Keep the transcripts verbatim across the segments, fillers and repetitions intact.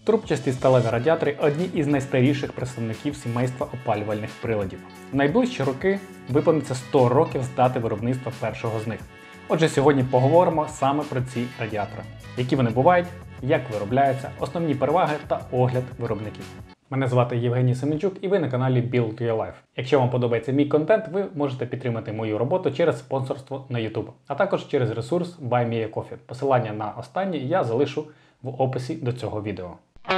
Трубчасті сталеві радіатори – одні із найстаріших представників сімейства опалювальних приладів. В найближчі роки виповниться сто років з дати виробництва першого з них. Отже, сьогодні поговоримо саме про ці радіатори. Які вони бувають, як виробляються, основні переваги та огляд виробників. Мене звати Євгеній Семенчук і ви на каналі Build Your Life. Якщо вам подобається мій контент, ви можете підтримати мою роботу через спонсорство на YouTube, а також через ресурс Buy Me a Coffee. Посилання на останній я залишу в описі до цього відео.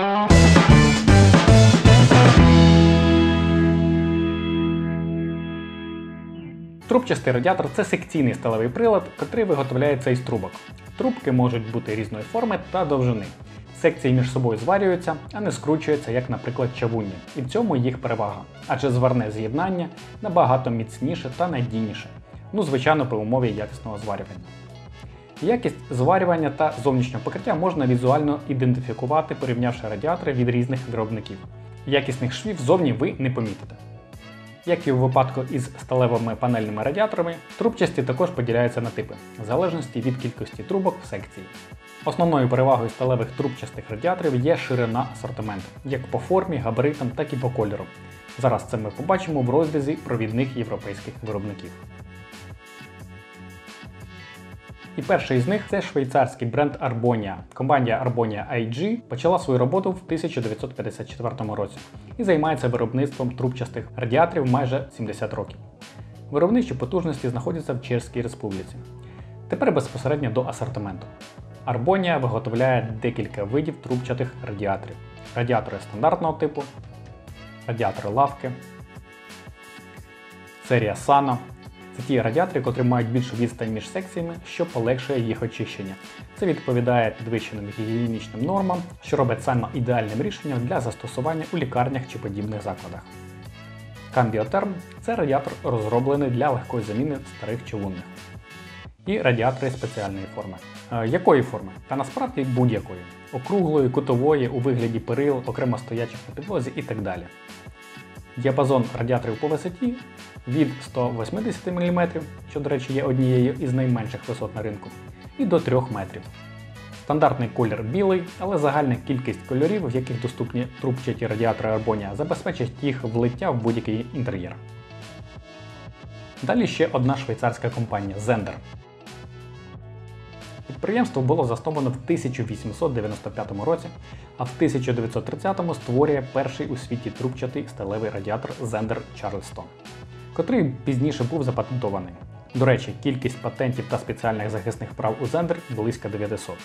Трубчастий радіатор – це секційний сталевий прилад, який виготовляється із трубок. Трубки можуть бути різної форми та довжини. Секції між собою зварюються, а не скручуються, як, наприклад, чавунні. І в цьому їх перевага, адже зварне з'єднання набагато міцніше та надійніше. Ну, звичайно, при умові якісного зварювання. Якість зварювання та зовнішнього покриття можна візуально ідентифікувати, порівнявши радіатори від різних виробників. Якісних швів ззовні ви не помітите. Як і у випадку із сталевими панельними радіаторами, трубчасті також поділяються на типи, в залежності від кількості трубок в секції. Основною перевагою сталевих трубчастих радіаторів є ширина асортименту, як по формі, габаритам, так і по кольору. Зараз це ми побачимо в розрізі провідних європейських виробників. І перший із них – це швейцарський бренд Arbonia. Компанія Arbonia ай джі почала свою роботу в тисяча дев'ятсот п'ятдесят четвертому році і займається виробництвом трубчастих радіаторів майже сімдесят років. Виробничі потужності знаходяться в Чеській Республіці. Тепер безпосередньо до асортименту. Arbonia виготовляє декілька видів трубчатих радіаторів. Радіатори стандартного типу, радіатори лавки, серія Sano. Це ті радіатори, котрі мають більшу відстань між секціями, що полегшує їх очищення. Це відповідає підвищеним гігієнічним нормам, що робить саме ідеальним рішенням для застосування у лікарнях чи подібних закладах. Cambio-Therm – це радіатор, розроблений для легкої заміни старих чавунних. І радіатори спеціальної форми. Е, якої форми? Та насправді будь-якої. Округлої, кутової, у вигляді перил, окремо стоячих на підлозі і так далі. Діапазон радіаторів по висоті від ста восьмидесяти міліметрів, що, до речі, є однією із найменших висот на ринку, і до трьох метрів. Стандартний колір білий, але загальна кількість кольорів, в яких доступні трубчаті радіатори Arbonia, забезпечить їх влиття в будь-який інтер'єр. Далі ще одна швейцарська компанія – Zehnder. Підприємство було засновано в тисяча вісімсот дев'яносто п'ятому році, а в тисяча дев'ятсот тридцятому створює перший у світі трубчатий сталевий радіатор Zehnder Charleston, котрий пізніше був запатентований. До речі, кількість патентів та спеціальних захисних прав у Zehnder близько дев'ятисот.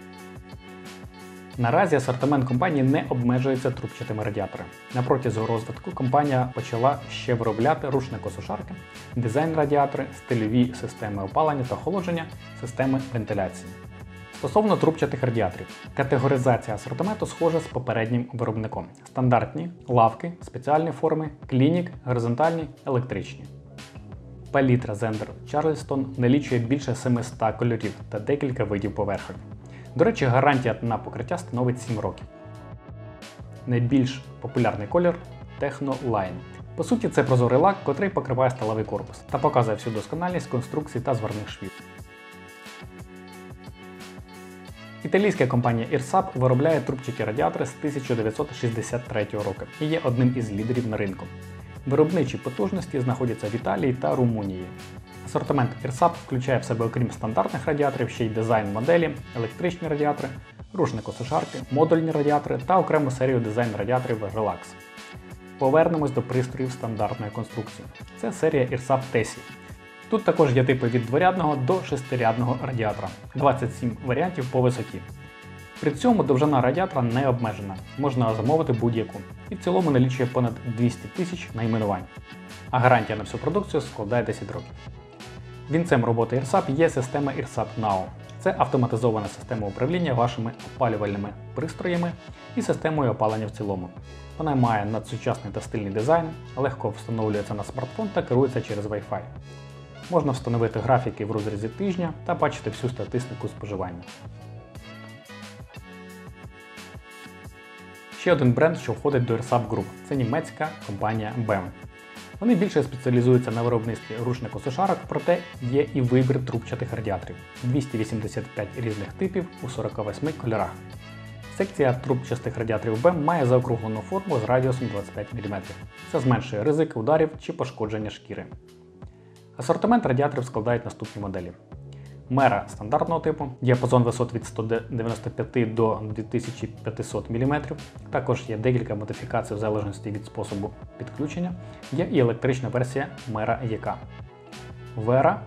Наразі асортимент компанії не обмежується трубчатими радіаторами. На протязі розвитку компанія почала ще виробляти рушникосушарки, дизайн-радіатори, стильові системи опалення та охолодження, системи вентиляції. Стосовно трубчатих радіаторів, категоризація асортименту схожа з попереднім виробником. Стандартні, лавки, спеціальні форми, клінік, горизонтальні, електричні. Палітра Zehnder Charleston налічує більше семисот кольорів та декілька видів поверхонь. До речі, гарантія на покриття становить сім років. Найбільш популярний колір – Techno Line. По суті, це прозорий лак, котрий покриває сталевий корпус та показує всю досконалість конструкцій та зварних швів. Італійська компанія Irsap виробляє трубчаті радіатори з тисяча дев'ятсот шістдесят третього року і є одним із лідерів на ринку. Виробничі потужності знаходяться в Італії та Румунії. Асортимент Irsap включає в себе, окрім стандартних радіаторів, ще й дизайн-моделі, електричні радіатори, рушникосушарки, модульні радіатори та окрему серію дизайн-радіаторів Relax. Повернемось до пристроїв стандартної конструкції. Це серія Irsap Tessie. Тут також є типи від дворядного до шестирядного радіатора, двадцять сім варіантів по висоті. При цьому довжина радіатора не обмежена, можна замовити будь-яку, і в цілому налічує понад двісті тисяч найменувань. А гарантія на всю продукцію складає десять років. Вінцем роботи Irsap є система Irsap Now. Це автоматизована система управління вашими опалювальними пристроями і системою опалення в цілому. Вона має надсучасний та стильний дизайн, легко встановлюється на смартфон та керується через Wi-Fi. Можна встановити графіки в розрізі тижня та бачити всю статистику споживання. Ще один бренд, що входить до Irsap Group – це німецька компанія бе ем. Вони більше спеціалізуються на виробництві рушникосушарок, проте є і вибір трубчатих радіаторів – двісті вісімдесят п'ять різних типів у сорока восьми кольорах. Секція трубчастих радіаторів БЕМ має заокруглену форму з радіусом двадцять п'ять міліметрів. Це зменшує ризик ударів чи пошкодження шкіри. Асортимент радіаторів складають наступні моделі. Мера стандартного типу, діапазон висот від сто дев'яносто п'ять до дві тисячі п'ятсот міліметрів. Також є декілька модифікацій в залежності від способу підключення. Є і електрична версія Мера ЕК. Вера,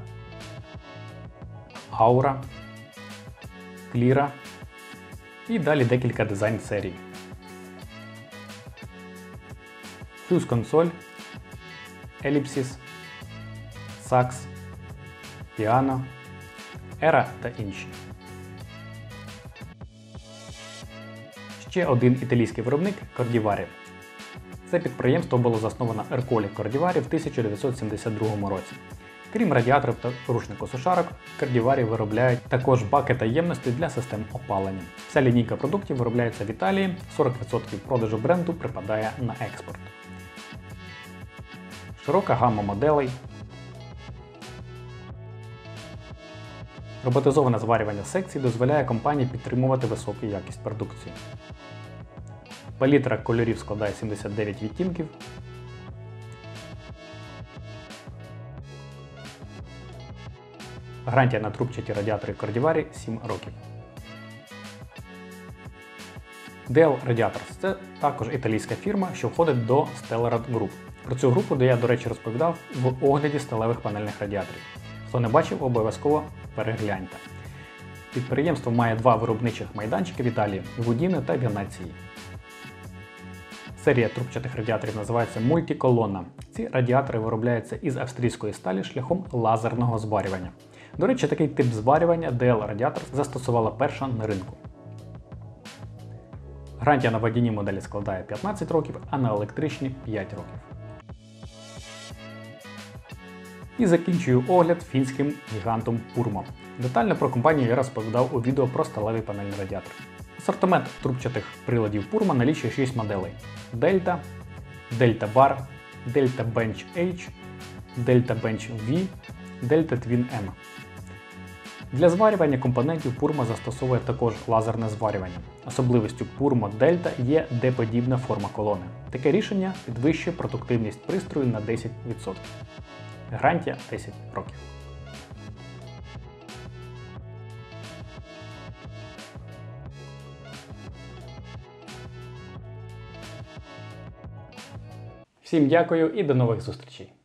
Аура, Кліра і далі декілька дизайн серій. Fuse Console, Ellipsis, Sax, Piano, Era та інші. Ще один італійський виробник – Кордіварі. Це підприємство було засновано Ерколі Кордіварі в тисяча дев'ятсот сімдесят другому році. Крім радіаторів та рушникосушарок, Кордіварі виробляють також баки та ємності для систем опалення. Вся лінійка продуктів виробляється в Італії, сорок відсотків продажу бренду припадає на експорт. Широка гамма моделей. Роботизоване зварювання секцій дозволяє компанії підтримувати високу якість продукції. Палітра кольорів складає сімдесят дев'ять відтінків. Гарантія на трубчаті радіатори Кордіварі сім років. ді ел Radiators – це також італійська фірма, що входить до Stellarad Group. Про цю групу я, до речі, розповідав в огляді сталевих панельних радіаторів. Хто не бачив, обов'язково перегляньте. Підприємство має два виробничих майданчики в Італії – в Удіне та Венеції. Серія трубчатих радіаторів називається Multicolonna. Ці радіатори виробляються із австрійської сталі шляхом лазерного зварювання. До речі, такий тип зварювання ді ел Radiators застосувала перша на ринку. Гарантія на водяні моделі складає п'ятнадцять років, а на електричні – п'ять років. І закінчую огляд фінським гігантом Purmo. Детально про компанію я розповідав у відео про сталевий панельний радіатор. Асортимент трубчатих приладів Purmo налічує шість моделей: Delta, Delta Bar, Delta Bench H, Delta Bench V, Delta Twin M. Для зварювання компонентів Purmo застосовує також лазерне зварювання. Особливістю Purmo Delta є D-подібна форма колони. Таке рішення підвищує продуктивність пристрою на десять відсотків. Гарантія десять років. Всім дякую і до нових зустрічей!